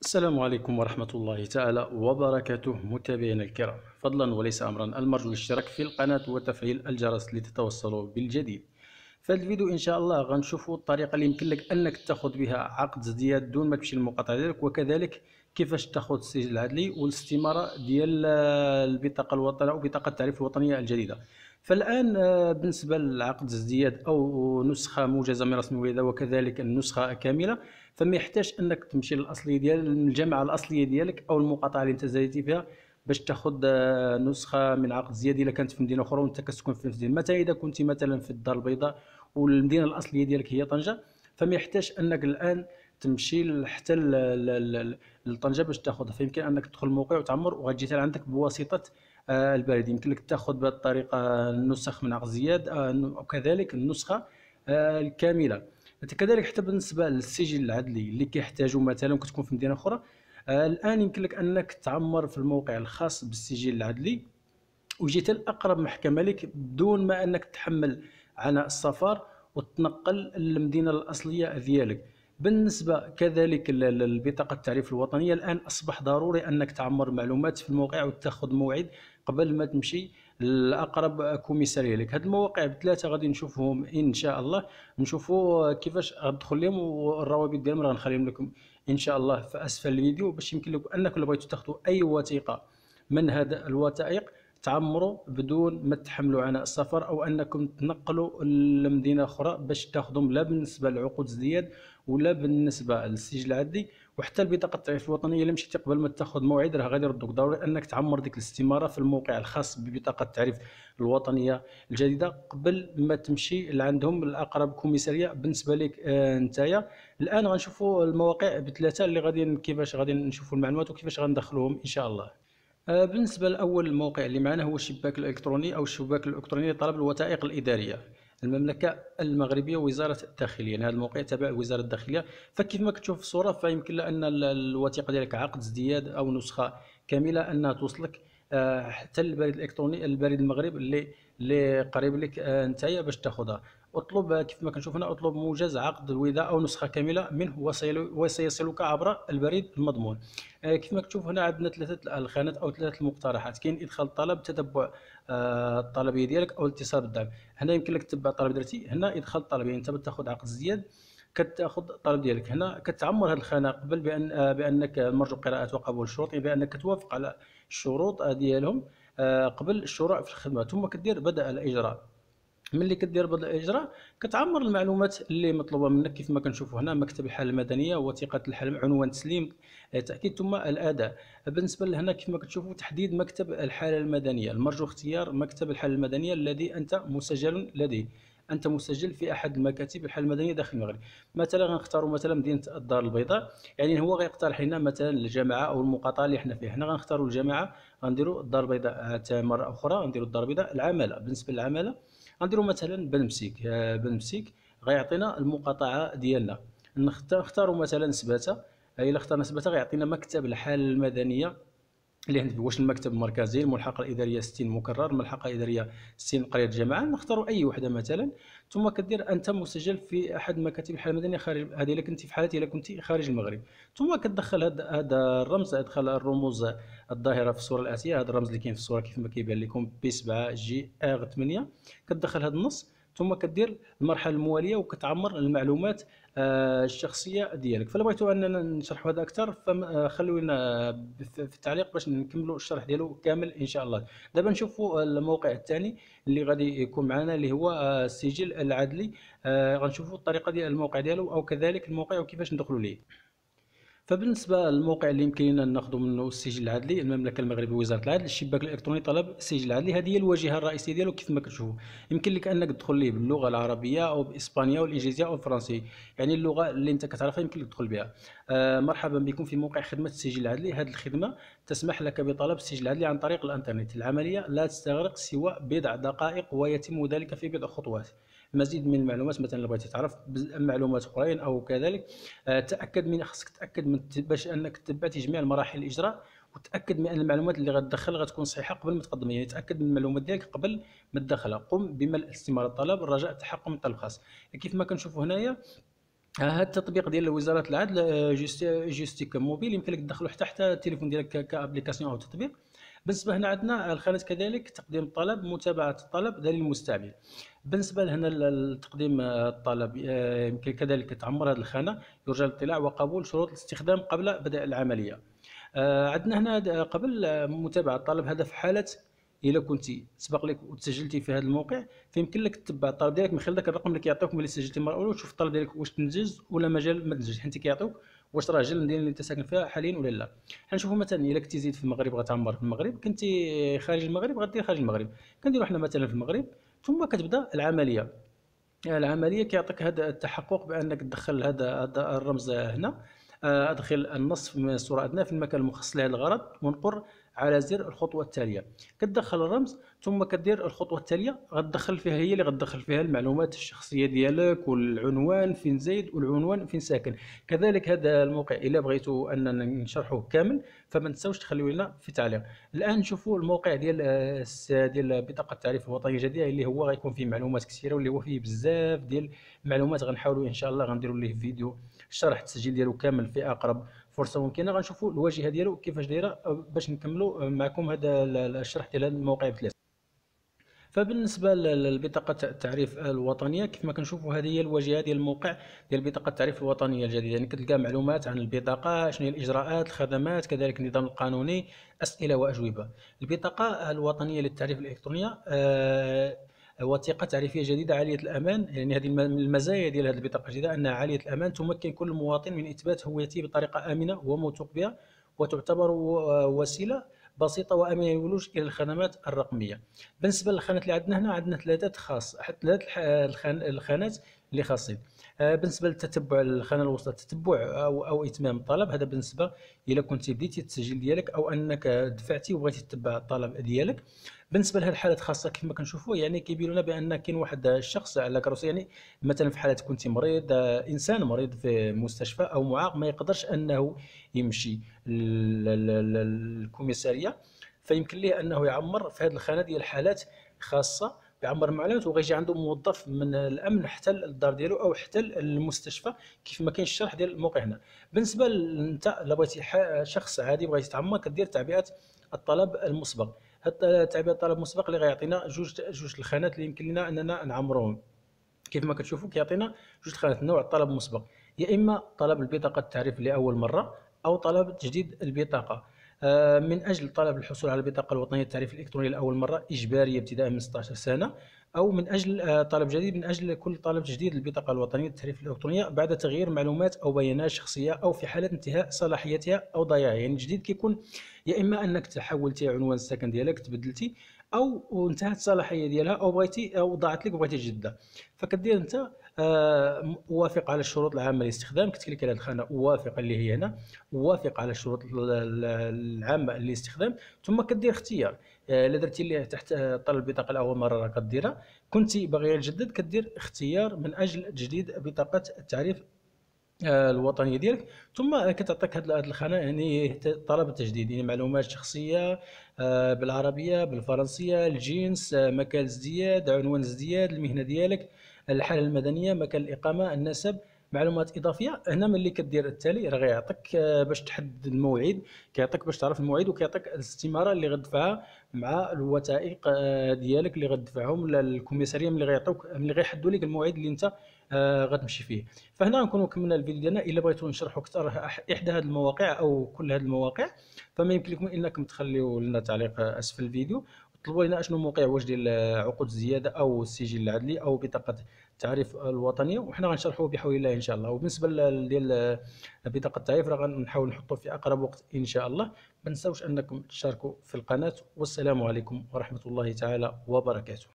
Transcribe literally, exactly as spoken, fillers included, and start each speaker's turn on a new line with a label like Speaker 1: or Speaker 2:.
Speaker 1: السلام عليكم ورحمة الله تعالى وبركاته متابعينا الكرام، فضلا وليس أمرا المرجو الاشتراك في القناة وتفعيل الجرس لتتوصلوا بالجديد. في هذا الفيديو إن شاء الله غنشوفوا الطريقة اللي يمكن لك أنك تاخذ بها عقد ازدياد دون ما تمشي للمقاطعة ديالك، وكذلك كيفاش تاخذ السجل العدلي والاستمارة ديال البطاقة الوطنية أو بطاقة التعريف الوطنية الجديدة. فالآن آه، بالنسبة لعقد ازدياد أو نسخة موجزة من رسم الولادة وكذلك النسخة كاملة، فما يحتاج انك تمشي للاصليه ديال الجامعه الاصليه ديالك او المقاطعه اللي انت زاديتي فيها باش تاخذ آه، نسخه من عقد زياده الا كانت في مدينه اخرى وانت كتسكن في مدينه. مثلا اذا كنت مثلا في الدار البيضاء والمدينه الاصليه ديالك هي طنجه، فما يحتاج انك الان تمشي حتى ل- ل- ل- لطنجه باش تاخذها. فيمكن انك تدخل الموقع وتعمر وغتجي حتى عندك بواسطه آه، البريد. يمكن لك تاخذ بهذه الطريقه النسخ من عقد زياد آه، وكذلك النسخه آه، الكامله. كذلك حتى بالنسبه للسجل العدلي اللي كيحتاجوا مثلا كتكون في مدينه اخرى، آه، الان يمكن لك انك تعمر في الموقع الخاص بالسجل العدلي وجيت لاقرب محكمه لك بدون ما انك تحمل عناء السفر وتنقل للمدينه الاصليه ديالك. بالنسبه كذلك لل- للبطاقه التعريف الوطنيه، الان اصبح ضروري انك تعمر معلومات في الموقع وتاخذ موعد قبل ما تمشي لاقرب كوميساريه لك. هاد المواقع بثلاثه غادي نشوفهم ان شاء الله، نشوفوا كيفاش غتدخل لهم والروابط ديالهم راه غنخليهم لكم ان شاء الله في اسفل الفيديو، باش يمكن لكم انكم لو بغيتوا تاخذوا اي وثيقه من هذا الوثائق تعمروا بدون ما تحملوا عناء السفر او انكم تنقلوا لمدينه اخرى باش تاخذهم، لا بالنسبه لعقود ازدياد ولا بالنسبه للسجل العدلي. وحتى البطاقه التعريف الوطنيه الا مشيتي قبل ما تاخذ موعد راه غادي يردوك. ضروري انك تعمر ديك الاستماره في الموقع الخاص ببطاقه التعريف الوطنيه الجديده قبل ما تمشي لعندهم الاقرب كوميساريه بالنسبه لك آه نتايا. الان غنشوفوا المواقع بثلاثه اللي غادي كيفاش غادي نشوفوا المعلومات وكيفاش غندخلوهم ان شاء الله. آه، بالنسبة لأول موقع اللي معنا هو الشباك الإلكتروني أو الشباك الإلكتروني لطلب الوثائق الإدارية، المملكة المغربية، وزارة الداخلية. يعني هذا الموقع تابع وزارة الداخلية. فكيف ما كتشوف في الصورة فيمكن لأن ال- الوثيقة ديالك عقد ازدياد أو نسخة كاملة أنها توصلك آه، حتى البريد الإلكتروني، البريد المغرب اللي اللي قريب لك آه، نتايا باش تاخذها. اطلب آه، كيف ما كنشوف هنا، اطلب موجز عقد الوداع أو نسخة كاملة منه وسيل- وسيصلك عبر البريد المضمون. آه، كيف ما كتشوف هنا عندنا ثلاثه الخانات او ثلاثه المقترحات. كاين ادخال الطلب، تتبع آه، الطلبيه ديالك او الاتصال بالدعم. هنا يمكن لك تتبع الطلب درتي. هنا ادخال الطلب، يعني انت بتاخذ عقد ازدياد كتاخذ الطلب ديالك. هنا كتعمر هذه الخانه قبل بان آه، بانك مرجو قراءه وقبول الشروط، يعني بانك توافق على الشروط آه، ديالهم آه، قبل الشروع في الخدمه. ثم كدير بدء الاجراء. ملي كدير بدء الاجراء كتعمر المعلومات اللي مطلوبه منك كيف ما كنشوفوا هنا: مكتب الحاله المدنيه، وثيقه الحاله، عنوان تسليم آه، تاكيد، ثم الاداء. بالنسبه لهنا كيف ما كتشوفوا تحديد مكتب الحاله المدنيه، المرجو اختيار مكتب الحاله المدنيه الذي انت مسجل لديه. انت مسجل في احد المكاتب الحاله المدنيه داخل المغرب. مثلا غنختاروا مثلا مدينه الدار البيضاء، يعني هو غيقترح لنا مثلا الجامعه او المقاطعه اللي حنا فيها. حنا غنختاروا الجامعه، غنديروا الدار البيضاء حتى مره اخرى، غنديروا الدار البيضاء. العماله، بالنسبه للعماله غنديروا مثلا بنمسيك. آه، بنمسيك غيعطينا المقاطعه ديالنا. نختاروا مثلا سباته. آه، الا اخترنا سباته غيعطينا مكتب الحاله المدنيه اللي عندك. واش المكتب المركزي، الملحقه الاداريه ستين مكرر، الملحقه الاداريه ستين قريه الجماعه. نختاروا اي وحده مثلا. ثم كدير انت مسجل في احد مكاتب الحاله المدنيه خارج. هذه الا كنتي في حالتي الا كنتي خارج المغرب. ثم كتدخل هذا هذا الرمز، ادخل الرموز الظاهره في الصوره الاتيه. هذا الرمز اللي كاين في الصوره كيف ما كيبان لكم بي سبعة جي ار ثمانية. كتدخل هذا النص ثم كدير المرحله المواليه وكتعمر المعلومات آه، الشخصيه ديالك. فلا بغيتوا اننا نشرحوا هذا اكثر فخلونا في التعليق باش نكملوا الشرح ديالو كامل ان شاء الله. دابا نشوفوا الموقع الثاني اللي غادي يكون معنا اللي هو آه، السجل العدلي. آه، غنشوفوا الطريقه ديال الموقع ديالو او كذلك الموقع وكيفاش ندخلوا ليه. فبالنسبه للموقع اللي يمكن لنا ناخذوا منه السجل العدلي، المملكه المغربيه وزاره العدل، الشباك الالكتروني طلب السجل العدلي. هذه هي الواجهه الرئيسيه ديالو كيف ما كتشوفوا. يمكن لك انك تدخل ليه باللغه العربيه او بالاسبانيه والانجليزيه او الفرنسيه، يعني اللغه اللي انت كتعرفها يمكن لك تدخل بها. آه مرحبا بكم في موقع خدمه السجل العدلي. هذه الخدمه تسمح لك بطلب السجل العدلي عن طريق الانترنت. العمليه لا تستغرق سوى بضع دقائق ويتم ذلك في بضع خطوات. مزيد من المعلومات مثلا لو بغيتي تعرف معلومات اخرين او كذلك، آه، تاكد من خصك تاكد من باش انك تبعتي جميع المراحل الاجراء، وتاكد من ان المعلومات اللي غتدخل غتكون صحيحه قبل ما تقدمها. يعني تاكد من المعلومات ديالك قبل ما تدخلها. قم بملء استماره الطلب رجاء تحقق من الطلب الخاص. كيف ما كنشوفوا هنايا هذا التطبيق ديال وزاره العدل، آه، جوستي جوستيك موبيل، يمكن لك تدخلو حتى حتى التليفون ديالك ك- كابليكاسيون او تطبيق. بالنسبه هنا عندنا الخانات كذلك تقديم الطلب، متابعه الطلب، دليل المستعمل. بالنسبه لهنا ال- ال- تقديم آه، الطلب، آه، يمكن كذلك تعمر هذه الخانه: يرجى الاطلاع وقبول شروط الاستخدام قبل بدء العمليه. آه، عندنا هنا د- قبل آه، متابعة الطلب، هذا في حالة إلا كنتي سبق لك وتسجلتي في هذا الموقع، فيمكن لك تتبع الطلب ديالك من خلال ذاك الرقم اللي كيعطيوك ملي سجلتي المره الاولى، وتشوف الطلب ديالك واش تنجز ولا مازال ما تنجزش، حيت كيعطيوك واش راه جا المدينه اللي انت ساكن فيها حاليا ولا لا. حنشوفوا مثلا الا كنتي زيد في المغرب غتعمر في المغرب، كنتي خارج المغرب غدير خارج المغرب. كنديروا حنا مثلا في المغرب، ثم كتبدا العمليه. العمليه كيعطيك هذا التحقق بانك تدخل هذا هذا الرمز هنا. آه، ادخل النص من الصوره ادنى في المكان المخصص لهذا الغرض، وانقر على زر الخطوه التاليه. كتدخل الرمز ثم كدير الخطوه التاليه، غتدخل فيها هي اللي غتدخل فيها المعلومات الشخصيه ديالك، والعنوان فين زايد والعنوان فين ساكن. كذلك هذا الموقع الا بغيتوا اننا نشرحوه كامل فما تنساوش تخليو لنا في تعليق. الان نشوفوا الموقع ديال آه، الس- ديال بطاقه التعريف الوطني الجديده، اللي هو غيكون فيه معلومات كثيره، واللي هو فيه بزاف ديال المعلومات. غنحاولوا ان شاء الله غنديروا ليه فيديو شرح التسجيل ديالو كامل في اقرب فرصه ممكنه. غنشوفوا الواجهه ديالو كيفاش دايره آه، باش نكملوا معكم هذا الشرح ديال هذا الموقع بثلاثه. فبالنسبه للبطاقه التعريف الوطنيه، كيف ما كنشوفوا هذه هي الواجهه ديال الموقع ديال بطاقه التعريف الوطنيه الجديده. يعني كتلقى معلومات عن البطاقه، شنو هي الاجراءات، الخدمات، كذلك النظام القانوني، اسئله واجوبه. البطاقه الوطنيه للتعريف الالكترونيه آه، وثيقه تعريفيه جديده عاليه الامان. يعني هذه الم- المزايا ديال هذه البطاقه الجديده انها عاليه الامان، تمكن كل مواطن من اثبات هويته بطريقه امنه وموثوق بها، وتعتبر و- وسيله بسيطه وامنه للولوج الى الخدمات الرقميه. بالنسبه للخانات اللي عندنا هنا، عندنا ثلاثه خاص ثلاث الخانات اللي خاصين. آه، بالنسبه للتتبع، الخانه الوسطى تتبع او او اتمام الطلب. هذا بالنسبه الى كنت بديتي التسجيل ديالك او انك دفعتي وبغيتي تتبع الطلب ديالك. بالنسبه لهذه الحالات الخاصه، كيف ما كنشوفوا يعني كيبينوا لنا بان كاين واحد الشخص على كروسي. يعني مثلا في حاله كنت مريض، آه، انسان مريض في مستشفى او معاق ما يقدرش انه يمشي للكوميساريه، فيمكن ليه انه يعمر في هذه الخانه ديال الحالات خاصه، بيعمر المعلومات، وغيجي عنده موظف من الامن حتى الدار ديالو او حتى المستشفى، كيف ما كاين الشرح ديال الموقع هنا. بالنسبه لانت الا بغيتي شخص عادي بغيتي تعمر، كدير تعبئه الطلب المسبق. هاد تعبئه الطلب المسبق اللي غيعطينا جوج جوج الخانات اللي يمكن لنا اننا نعمروهم. كيف ما كتشوفوا كيعطينا جوج خانات: نوع الطلب المسبق، يا اما طلب البطاقه التعريف لاول مره، او طلب تجديد البطاقه. آه، من اجل طلب الحصول على البطاقه الوطنيه للتعريف الالكتروني لاول مره اجباريه ابتداء من ستة عشر سنه، او من اجل آه، طلب جديد من اجل كل طلب تجديد البطاقه الوطنيه للتعريف الالكترونيه بعد تغيير معلومات او بيانات شخصيه، او في حاله انتهاء صلاحيتها او ضياعها. يعني الجديد كيكون يا اما انك تحولتي عنوان السكن ديالك تبدلتي، او انتهت الصلاحيه ديالها، او بغيتي او ضاعت لك وبغيتي تجددها. فكدير انت آه، اوافق على الشروط العامه للاستخدام، كتكليك على الخانه اوافق اللي هي هنا، اوافق على الشروط ال- ال- العامه للاستخدام، ثم كدير اختيار. آه، الا درتي اللي تحت آه، طلب البطاقه لاول مره راه كديرها، كنتي باغيه تجدد كدير اختيار من اجل تجديد بطاقه التعريف آه، الوطنيه ديالك. ثم كتعطيك هذه الخانه، يعني طلب التجديد، يعني معلومات شخصيه آه، بالعربيه بالفرنسيه، الجنس، آه، مكان الازدياد، عنوان الازدياد، المهنه ديالك، الحاله المدنيه، مكان الاقامه، النسب، معلومات اضافيه. هنا ملي كدير التالي راه غيعطيك آه، باش تحدد الموعد، كيعطيك باش تعرف الموعد، وكيعطيك الاستماره اللي غتدفعها مع الوثائق آه، ديالك اللي غتدفعهم للكوميساريه ملي غيعطوك ملي غيحدوا لك الموعد اللي انت آه، غتمشي فيه. فهنا نكونوا كملنا الفيديو ديالنا. الا بغيتوا نشرحوا اكثر احدى هذه المواقع او كل هذه المواقع، فما يمكن لكم انكم تخليوا لنا تعليق اسفل الفيديو، وتطلبوا لنا اشنو موقع، واش ديال عقود الزياده او السجل العدلي او بطاقه التعريف الوطنيه، وحنا غنشرحوه بحول الله ان شاء الله. وبالنسبه ل- ديال بطاقه التعريف راه غنحاول نحطوه في اقرب وقت ان شاء الله. ما تنساوش انكم تشاركوا في القناه، والسلام عليكم ورحمه الله تعالى وبركاته.